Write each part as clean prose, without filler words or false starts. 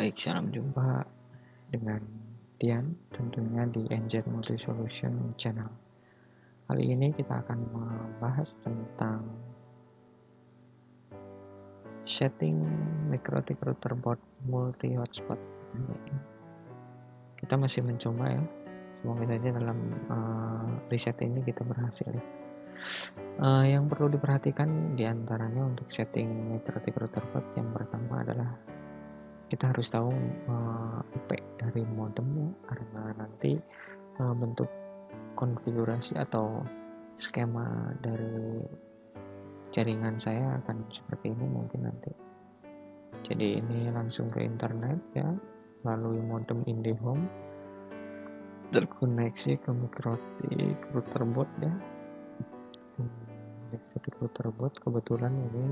Baik, salam jumpa dengan Dian tentunya di NZ Multi Solution Channel. Kali ini kita akan membahas tentang setting MikroTik router board multi hotspot. Kita masih mencoba ya. Semoga saja dalam riset ini kita berhasil ya. Yang perlu diperhatikan diantaranya untuk setting MikroTik router board, yang pertama adalah kita harus tahu IP dari modemnya, karena nanti bentuk konfigurasi atau skema dari jaringan saya akan seperti ini mungkin nanti. Jadi ini langsung ke internet ya, melalui modem IndiHome, terkoneksi ke MikroTik router board ya. MikroTik router board kebetulan ini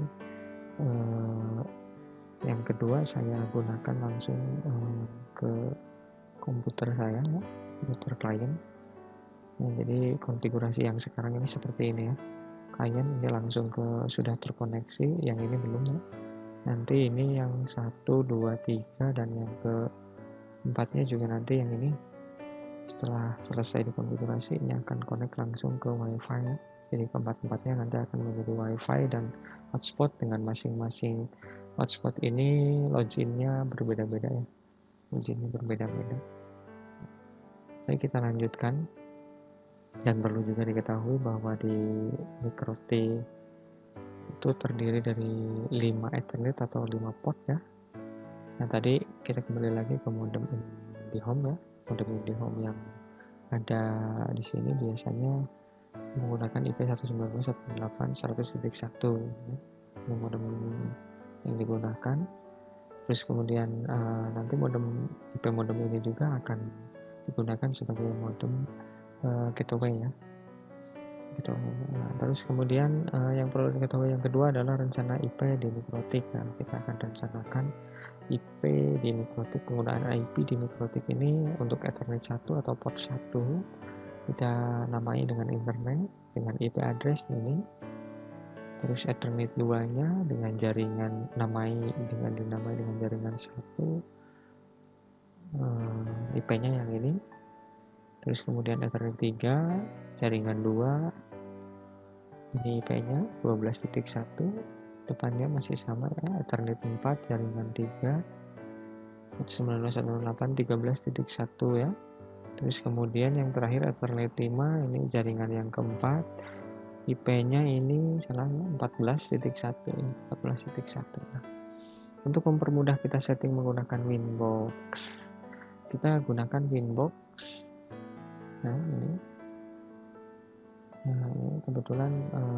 yang kedua saya gunakan langsung ke komputer saya ya, komputer klien. Nah, jadi konfigurasi yang sekarang ini seperti ini ya. Klien ini langsung ke sudah terkoneksi, yang ini belum ya. Nanti ini yang 1, 2, 3 dan yang keempatnya juga nanti yang ini setelah selesai dikonfigurasi ini akan connect langsung ke wifi ya. Jadi keempat-empatnya nanti akan menjadi wifi dan hotspot dengan masing-masing hotspot ini loginnya berbeda-beda ya. Loginnya berbeda-beda. Baik, kita lanjutkan. Dan perlu juga diketahui bahwa di MikroTik itu terdiri dari 5 Ethernet atau 5 port ya. Nah, tadi kita kembali lagi ke modem IndiHome ya. Modem IndiHome yang ada di sini biasanya menggunakan IP 192.168.100.1 ya. Ini modem yang digunakan. Terus kemudian nanti IP modem ini juga akan digunakan sebagai modem gateway ya. Gitu. Nah, terus kemudian yang perlu diketahui yang kedua adalah rencana IP di MikroTik. Nah, kita akan rencanakan IP di MikroTik, penggunaan IP di MikroTik ini untuk Ethernet 1 atau port 1 kita namai dengan internet dengan IP address ini. Terus Ethernet 2 nya dengan jaringan dinamai dengan jaringan 1, IP-nya yang ini. Terus kemudian Ethernet 3 jaringan 2, ini IP-nya 12.1, depannya masih sama ya, Ethernet 4 jaringan 3 192.168.13.1 ya. Terus kemudian yang terakhir Ethernet 5, ini jaringan yang keempat, IP-nya ini salah 14.1 ini 14.1. Nah, untuk mempermudah kita setting menggunakan Winbox, kita gunakan Winbox. Nah, ini kebetulan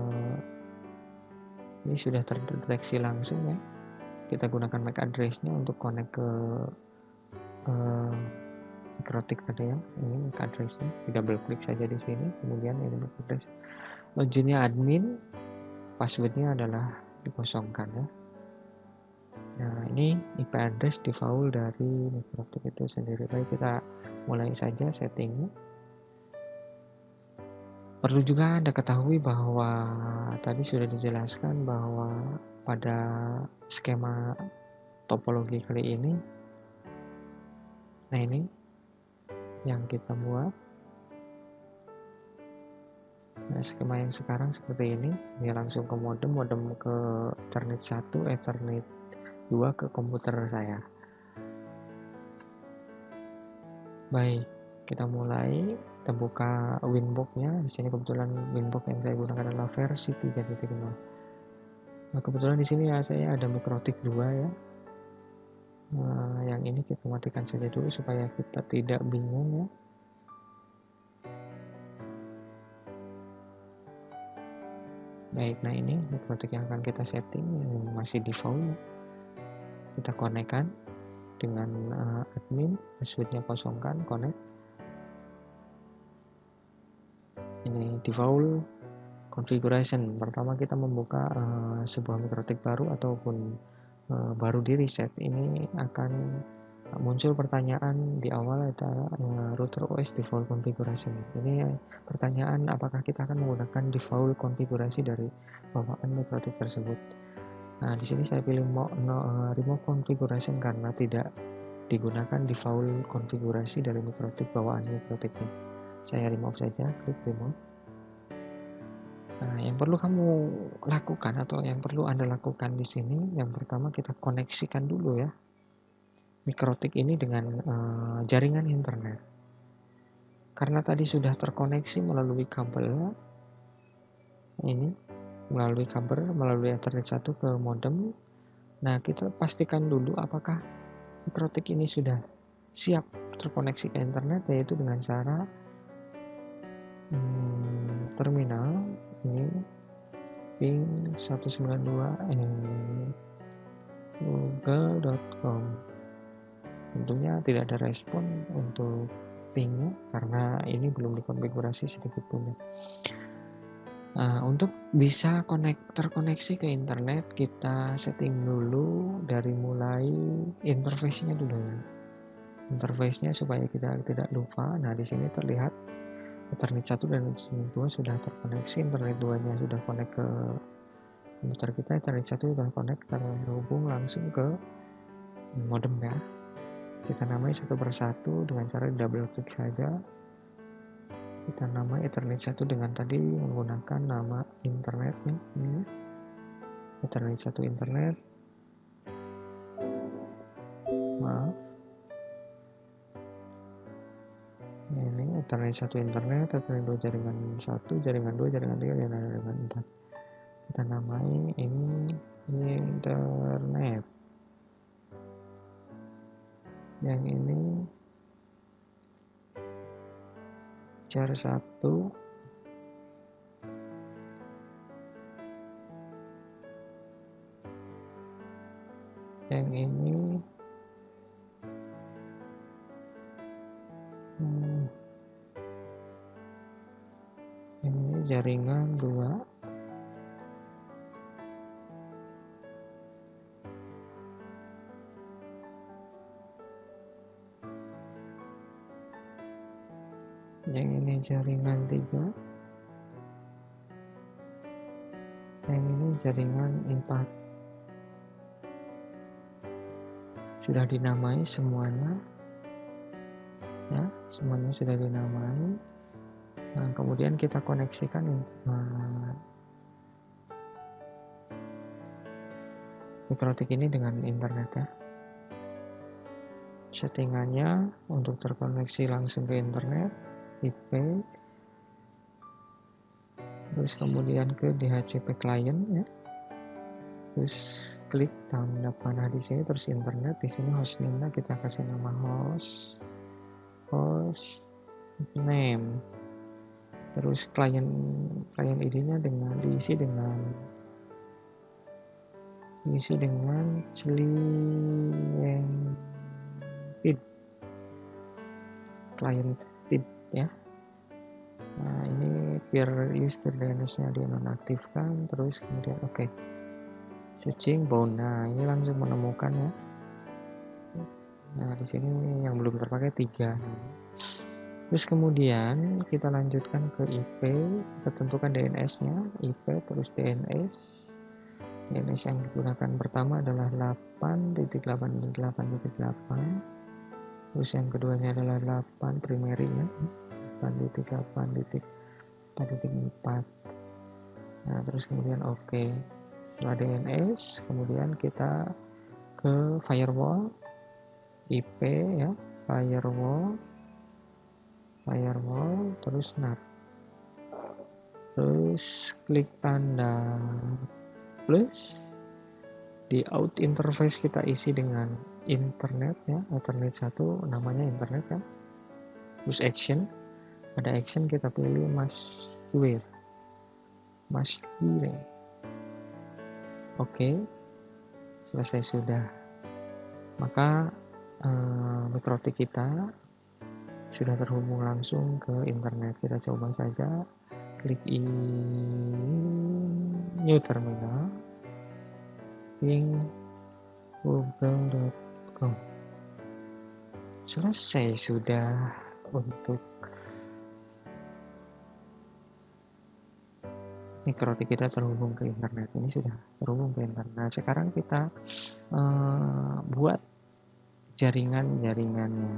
ini sudah terdeteksi langsung ya. Kita gunakan MAC address-nya untuk connect ke MikroTik tadi ya. Ini MAC address-nya, double klik saja di sini, kemudian ini MAC address. Loginnya admin, passwordnya adalah dikosongkan ya. Nah, ini IP address default dari MikroTik itu sendiri. Baik, kita mulai saja settingnya. Perlu juga Anda ketahui bahwa tadi sudah dijelaskan bahwa pada skema topologi kali ini, nah ini yang kita buat. Nah, skema yang sekarang seperti ini, dia langsung ke modem ke Ethernet 1, Ethernet 2 ke komputer saya. Baik, kita mulai. Kita buka Winbox-nya. Di sini kebetulan Winbox yang saya gunakan adalah versi 3.0. Nah, kebetulan di sini ya saya ada MikroTik 2 ya. Nah, yang ini kita matikan saja dulu supaya kita tidak bingung ya. Baik, nah ini MikroTik yang akan kita setting yang masih default ya. Kita konekkan dengan admin, passwordnya kosongkan, connect. Ini default configuration. Pertama kita membuka sebuah MikroTik baru ataupun baru di reset. Ini akan muncul pertanyaan di awal adalah router OS default configuration. Ini pertanyaan apakah kita akan menggunakan default konfigurasi dari bawaan MikroTik tersebut. Nah, di sini saya pilih remove configuration karena tidak digunakan default konfigurasi dari mikrotik bawaan mikrotiknya. Saya remove saja, klik remove. Nah, yang perlu kamu lakukan atau yang perlu Anda lakukan di sini, yang pertama kita koneksikan dulu ya mikrotik ini dengan jaringan internet. Karena tadi sudah terkoneksi melalui kabel ini, melalui Ethernet 1 ke modem. Nah, kita pastikan dulu apakah mikrotik ini sudah siap terkoneksi ke internet, yaitu dengan cara terminal ini ping 192 google.com. Tentunya tidak ada respon untuk pingnya karena ini belum dikonfigurasi sedikit pun. Untuk bisa terkoneksi ke internet, kita setting dulu dari mulai interface-nya dulu. Interface-nya supaya kita tidak lupa. Nah, di sini terlihat Ethernet 1 dan Ethernet 2 sudah terkoneksi, Ethernet 2-nya sudah connect ke komputer kita, Ethernet 1 sudah connect terhubung langsung ke modem ya. Kita namai satu persatu dengan cara double klik saja. Kita namai Ethernet 1 dengan tadi menggunakan nama internetnya ini. Ethernet 1 internet. Maaf. Ini Ethernet 1 internet, Ethernet 2 jaringan 1, jaringan 2, jaringan 3, jaringan 4. Kita namai ini internet. Yang ini jar 1. Yang ini jaringan 2. Yang ini jaringan 3. Yang ini jaringan 4. Sudah dinamai semuanya ya, semuanya sudah dinamai. Nah, kemudian kita koneksikan mikrotik ini dengan internet ya. Settingannya untuk terkoneksi langsung ke internet, IP, terus kemudian ke DHCP client ya, terus klik tanda panah di sini, terus internet. Di sini hostname-nya kita kasih nama host name, terus client ID-nya diisi dengan client feed ya. Nah, ini biar user DNS-nya dinonaktifkan, terus kemudian oke. Searching bound. Nah, ini langsung menemukan ya. Nah, di sini yang belum terpakai 3. Terus kemudian kita lanjutkan ke IP, kita tentukan DNS-nya, IP terus DNS. DNS yang digunakan pertama adalah 8.8.8.8. Terus yang keduanya adalah 8 primary-nya, 8.8.4. Nah, terus kemudian oke. Setelah DNS, kemudian kita ke firewall, IP ya, firewall, terus NAT. Terus klik tanda plus. Di out interface kita isi dengan internet ya, Ethernet 1 namanya internet kan. Terus action, pada action kita pilih masquerade. Oke, selesai sudah. Maka mikrotik kita sudah terhubung langsung ke internet. Kita coba saja, klik new terminal, ping google.com. Selesai sudah untuk mikrotik kita terhubung ke internet. Ini sudah terhubung ke internet. Sekarang kita buat jaringannya,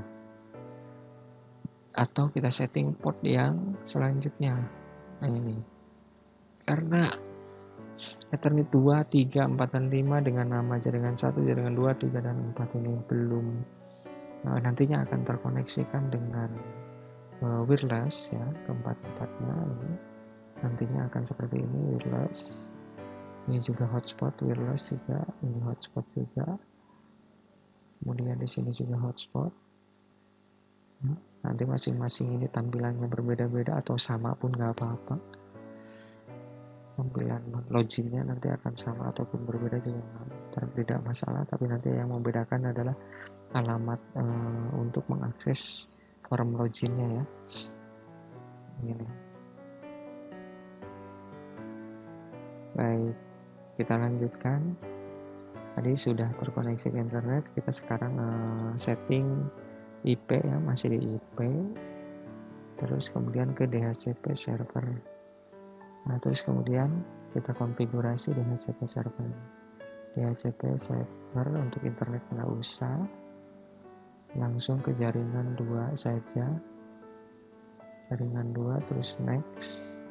atau kita setting port yang selanjutnya. Nah ini, karena Ethernet 2, 3, 4, dan 5 dengan nama jaringan 1, jaringan 2, 3, dan 4 ini belum nantinya akan terkoneksikan dengan wireless ya, keempat-empatnya ini nantinya akan seperti ini, wireless. Ini juga hotspot wireless juga, ini hotspot juga. Kemudian di sini juga hotspot. Nanti masing-masing ini tampilannya berbeda-beda atau sama pun nggak apa-apa. Tampilan logiknya nanti akan sama ataupun berbeda juga tidak masalah, tapi nanti yang membedakan adalah alamat untuk mengakses form loginnya ya. Ini. Baik, kita lanjutkan. Tadi sudah terkoneksi ke internet, kita sekarang setting IP ya, masih di IP. Terus kemudian ke DHCP server. Nah, terus kemudian kita konfigurasi DHCP server. DHCP server untuk internet nggak usah, langsung ke jaringan 2 saja. Jaringan 2 terus next.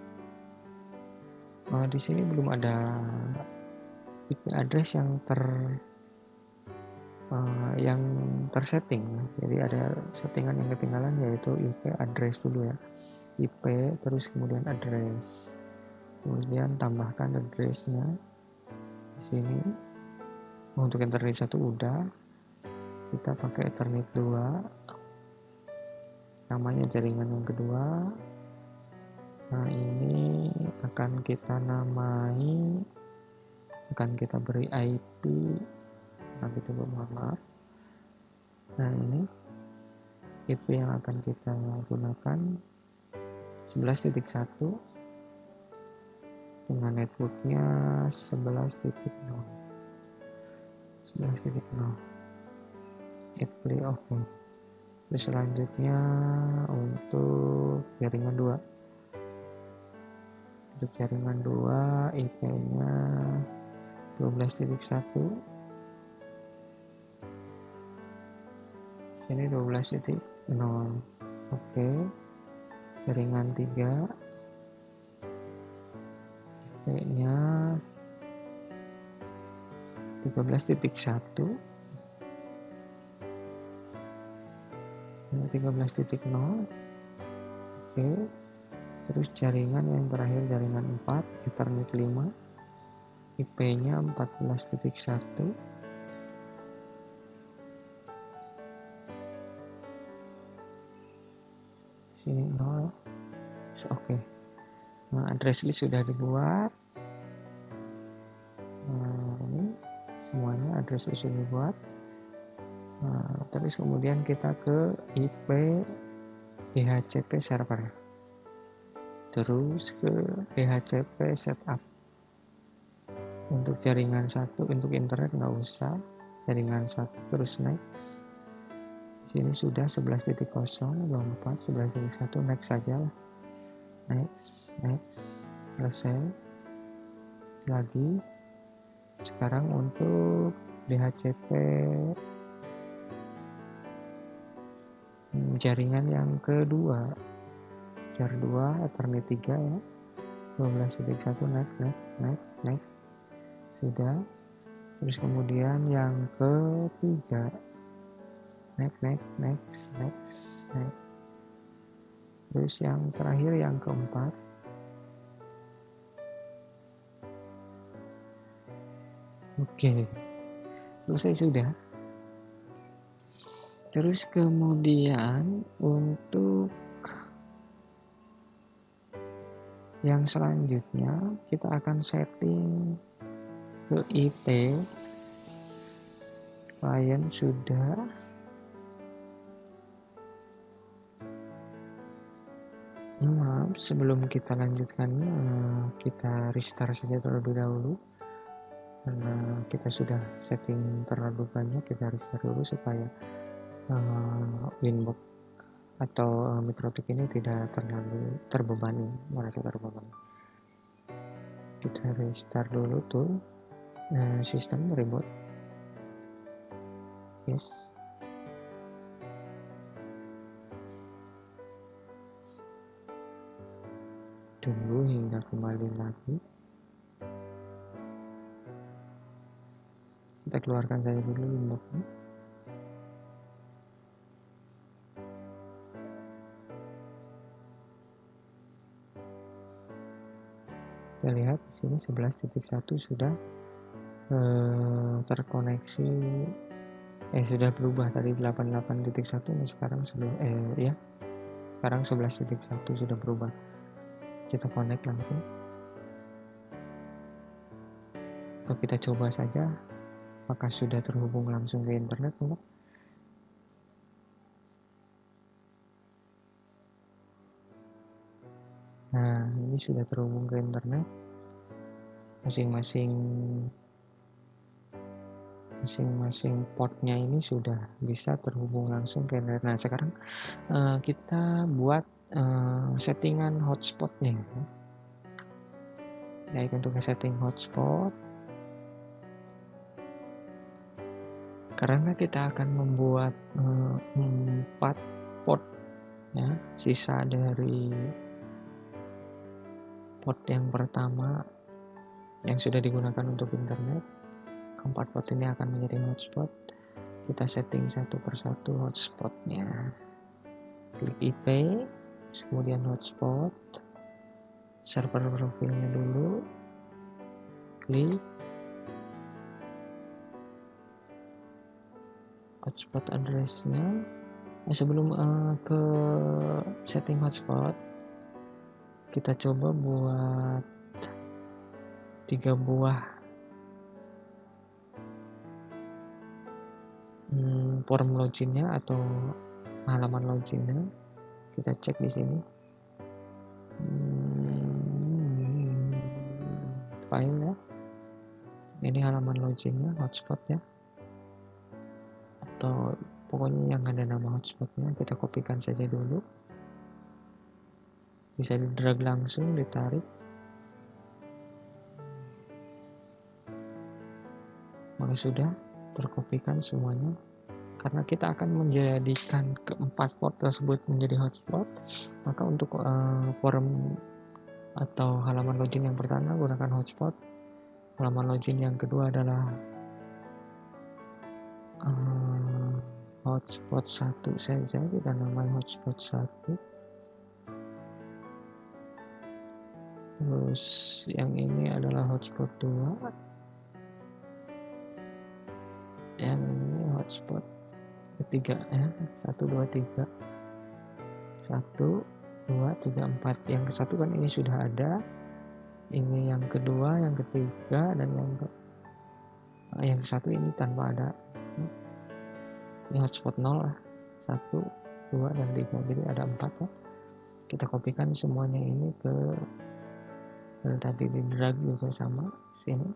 Di sini belum ada IP address yang tersetting. Jadi ada settingan yang ketinggalan, yaitu IP address dulu ya. IP terus kemudian address. Kemudian tambahkan addressnya di sini. Untuk Ethernet 1 udah. Kita pakai Ethernet 2. Namanya jaringan yang kedua. Nah, ini akan kita beri IP. Nanti dulu, mohon maaf. Nah, ini IP yang akan kita gunakan 11.1 dengan networknya 11.0. Apply oke. Terus selanjutnya untuk jaringan 2. Untuk jaringan 2 IP-nya 12.1. Ini 12.0. Oke. Jaringan 3 IP-nya 13.1. 13.0. Oke. Terus jaringan yang terakhir jaringan 4 Ethernet 5, IP-nya 14.1. Sini 0. Oke. Nah, address list sudah dibuat. Nah, ini semuanya address list sudah dibuat. Nah, terus kemudian kita ke IP DHCP server. Terus ke DHCP setup. Untuk jaringan 1, untuk internet nggak usah. Jaringan 1 terus next. Di sini sudah 11.024, 11.1 next saja lah. Next, selesai. Lagi. Sekarang untuk DHCP jaringan yang kedua. Jar 2 Ethernet 3 ya. 12.1 next. Sudah. Terus kemudian yang ketiga. Next. Terus yang terakhir yang keempat. Oke. Selesai sudah. Terus kemudian untuk yang selanjutnya kita akan setting ke IP. Client sudah. Maaf, sebelum kita lanjutkan kita restart saja terlebih dahulu. Karena kita sudah setting terlalu banyak, kita restart dulu supaya Winbox atau Mikrotik ini tidak terlalu merasa terbebani. Kita restart dulu tuh sistem reboot. Yes. tunggu hingga kembali lagi. Kita keluarkan saja dulu inboxnya. Kita lihat di sini 11.1 sudah terkoneksi, sudah berubah tadi 88.1, ini sekarang sekarang 11.1 sudah berubah. Kita connect langsung atau kita coba saja apakah sudah terhubung langsung ke internet enggak. Nah, ini sudah terhubung ke internet. Masing-masing portnya ini sudah bisa terhubung langsung ke internet. Nah, sekarang kita buat settingan hotspotnya. Baik, untuk setting hotspot, karena kita akan membuat 4 port ya, sisa dari port yang pertama yang sudah digunakan untuk internet, keempat port ini akan menjadi hotspot. Kita setting satu persatu hotspotnya. Klik IP, kemudian hotspot, server profilnya dulu, klik hotspot addressnya. Sebelum ke setting hotspot, kita coba buat 3 buah form loginnya atau halaman loginnya. Kita cek di sini file ya, ini halaman loginnya, hotspot ya, atau pokoknya yang ada nama hotspotnya. Kita kopikan saja dulu, bisa di drag langsung, ditarik, maka sudah terkopikan semuanya. Karena kita akan menjadikan keempat port tersebut menjadi hotspot, maka untuk form atau halaman login yang pertama gunakan hotspot, halaman login yang kedua adalah hotspot 1 saja, kita namai hotspot 1. Terus yang ini adalah hotspot 2, yang ini hotspot ketiga ya, 1, 2, 3, 1, 2, 3, 4. Yang ke satu kan ini sudah ada, ini yang kedua, yang ketiga, dan yang ke satu ini tanpa ada. Ini hotspot 0 lah, 1, 2, dan 3, jadi ada 4 ya. Kita kopikan semuanya ini ke tadi di drag juga sama sini.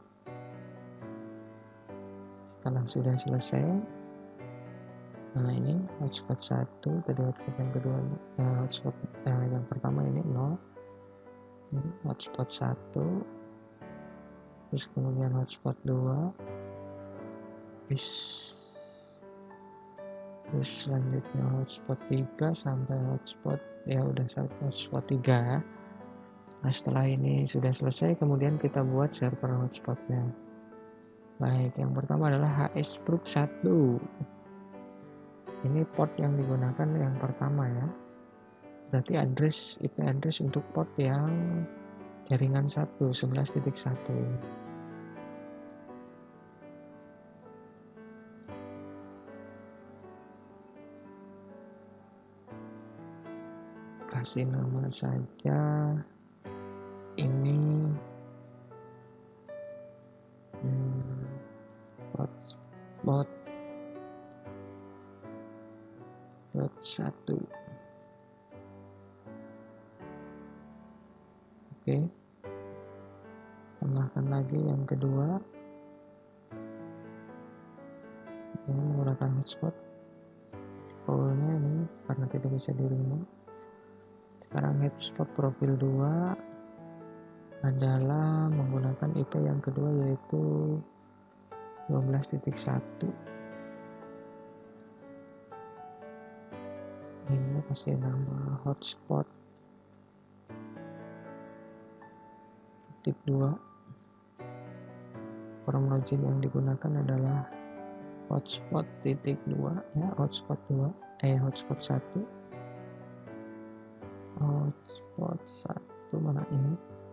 Setelah sudah selesai, nah ini hotspot 1, tadi hotspot yang kedua, hotspot yang pertama ini 0, ini hotspot 1, terus kemudian hotspot 2, terus selanjutnya hotspot 3 sampai hotspot ya udah sampai hotspot 3 ya. Nah, setelah ini sudah selesai, kemudian kita buat server hotspotnya. Baik, yang pertama adalah hsproof 1. Ini port yang digunakan yang pertama ya. Berarti IP address untuk port yang jaringan 1, 11.1. Kasih nama saja ini hotspot 1. Oke, tambahkan lagi yang kedua, ini menggunakan hotspot profilnya ini karena tidak bisa di remove. Sekarang hotspot profil 2 adalah menggunakan IP yang kedua, yaitu 12.1. Ini kasih nama hotspot 2. Form login yang digunakan adalah hotspot titik 2 ya, hotspot 1, hotspot 1 mana ini?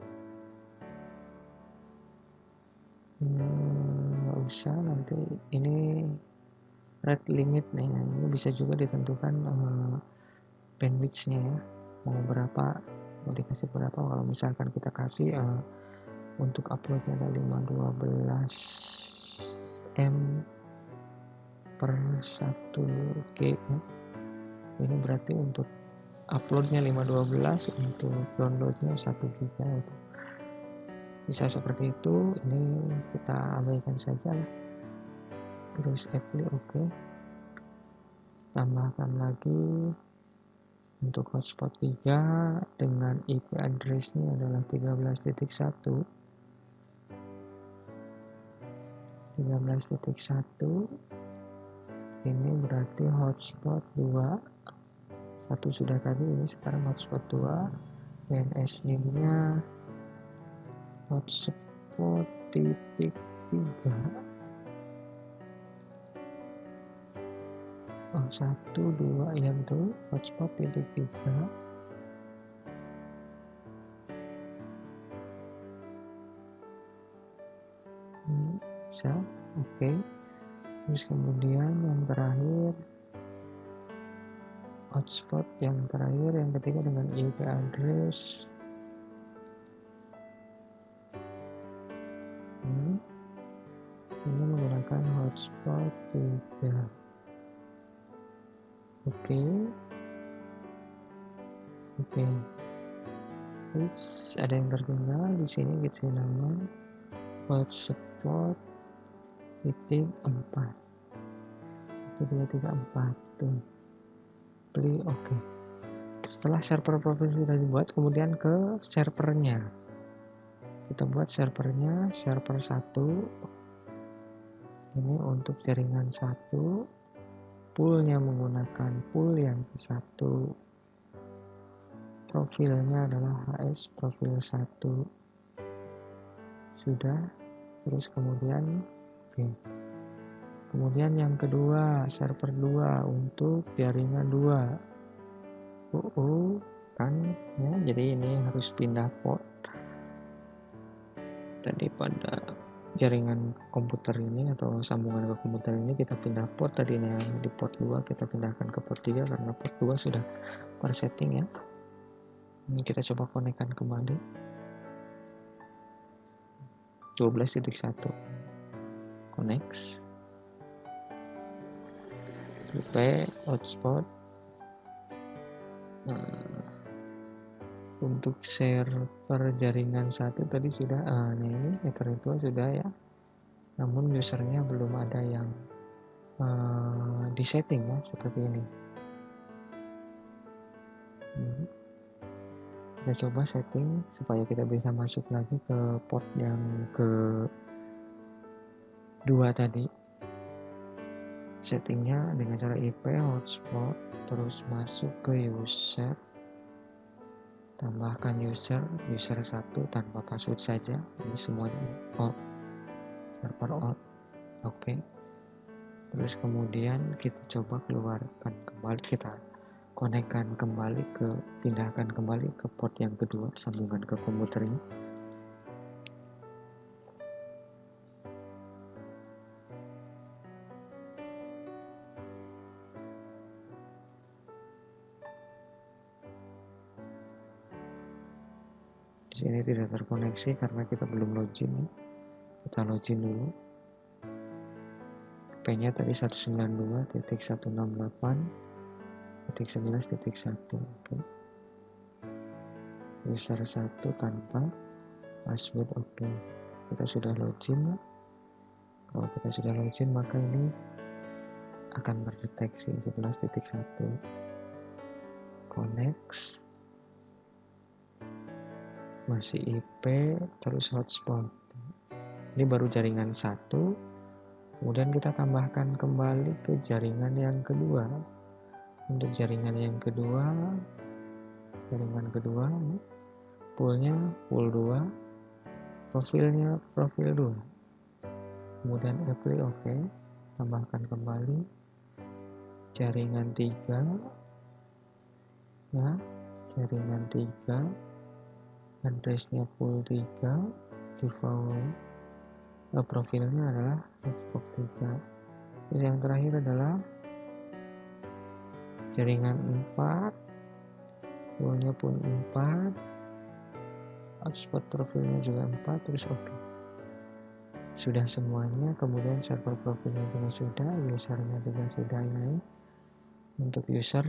Nggak usah, nanti ini rate limit nih, ini bisa juga ditentukan bandwidth-nya ya, mau berapa, mau dikasih berapa. Kalau misalkan kita kasih untuk uploadnya ada 512 M per 1 G ya. Ini berarti untuk uploadnya 512, untuk downloadnya 1 GB itu bisa seperti itu. Ini kita abaikan saja lah. Terus apply oke. Tambahkan lagi untuk hotspot 3 dengan IP address-nya adalah 13.1. Ini berarti hotspot 2. 1 sudah tadi, ini sekarang hotspot 2. DNS name-nya hotspot titik 3. 1, 2 ya betul, hotspot titik 3. Bisa, oke. Terus kemudian yang terakhir, hotspot yang ketiga dengan IP address ini menggunakan hotspot 3. Oke. Terus ada yang tertinggal di sini, gitu nama hotspot titik 4. 234 tuh. Beli oke. Setelah server profil sudah dibuat, kemudian ke servernya. Kita buat servernya, server 1. Ini untuk jaringan 1. Poolnya menggunakan pool yang ke-1. Profilnya adalah HS profil 1. Sudah. Terus kemudian oke. Kemudian yang kedua, server 2 untuk jaringan 2. Kan ya, jadi ini harus pindah port. Tadi pada jaringan komputer ini atau sambungan ke komputer ini kita pindah port, tadinya di port 2 kita pindahkan ke port 3 karena port 2 sudah tersetting ya. Ini kita coba konekkan kembali 12.1 connect IP hotspot. Untuk server jaringan 1 tadi sudah ini header itu sudah ya, namun usernya belum ada yang disetting ya, seperti ini. Kita coba setting supaya kita bisa masuk lagi ke port yang ke-2 tadi. Settingnya dengan cara IP hotspot, terus masuk ke user, tambahkan user 1 tanpa password saja, ini semuanya all, server all. Oke. Terus kemudian kita coba keluarkan kembali, kita konekkan kembali pindahkan kembali ke port yang kedua, sambungan ke komputernya. Di sini tidak terkoneksi karena kita belum login. Kita login dulu. IP-nya tadi 192.168.11.1. Oke. User 1 tanpa password. Oke. Kita sudah login. Kalau kita sudah login maka ini akan terdeteksi 11.1. Connect. Masih IP terus hotspot. Ini baru jaringan 1. Kemudian kita tambahkan kembali ke jaringan yang kedua. Untuk jaringan kedua poolnya pool 2. profil dulu, kemudian apply OK, tambahkan kembali jaringan 3 ya, jaringan 3, addressnya full 3, default profilnya adalah hotspot 3. Terus yang terakhir adalah jaringan 4, fullnya pun 4, hotspot profilnya juga 4, terus OK. Sudah semuanya, kemudian server profilnya juga sudah, usernya juga sudah. Ini untuk user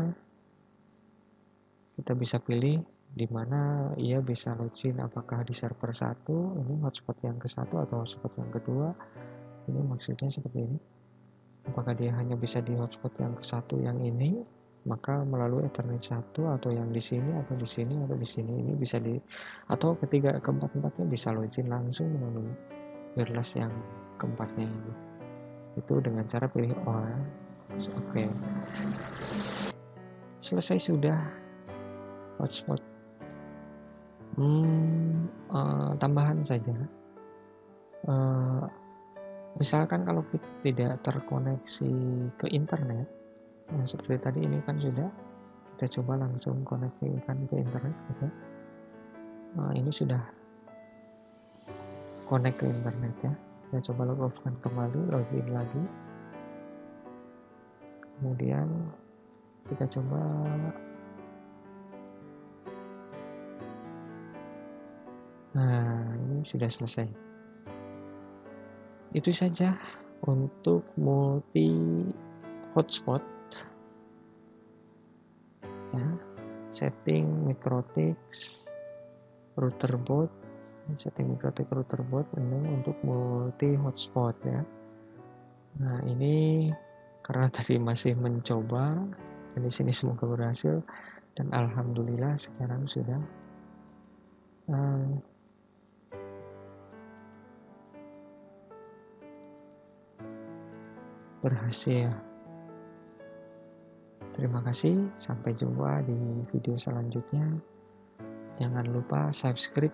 kita bisa pilih di mana ia bisa login, apakah di server 1, ini hotspot yang ke-1 atau hotspot yang kedua. Ini maksudnya seperti ini. Apakah dia hanya bisa di hotspot yang ke-1 yang ini, maka melalui Ethernet 1, atau yang di sini atau di sini atau di sini. Ini bisa atau ketiga keempat-empatnya bisa login langsung melalui wireless yang keempatnya ini. Itu dengan cara pilih on. Oke. Selesai sudah hotspot. Tambahan saja. Misalkan kalau kita tidak terkoneksi ke internet, seperti tadi ini kan sudah, kita coba langsung koneksikan ke internet gitu. Ini sudah connect ke internet ya. Kita coba login kembali, login lagi. Kemudian kita coba ini sudah selesai. Itu saja untuk multi hotspot ya. Setting MikroTik router boot, setting MikroTik router boot ini untuk multi hotspot ya. Nah, ini karena tadi masih mencoba, dan di sini semoga berhasil, dan alhamdulillah sekarang sudah berhasil. Terima kasih, sampai jumpa di video selanjutnya. Jangan lupa subscribe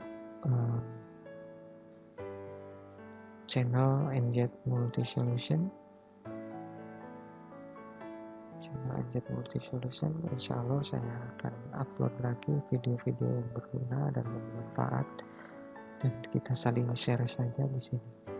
channel NZ Multi Solution. Insya Allah saya akan upload lagi video-video yang berguna dan bermanfaat, dan kita saling share saja di sini.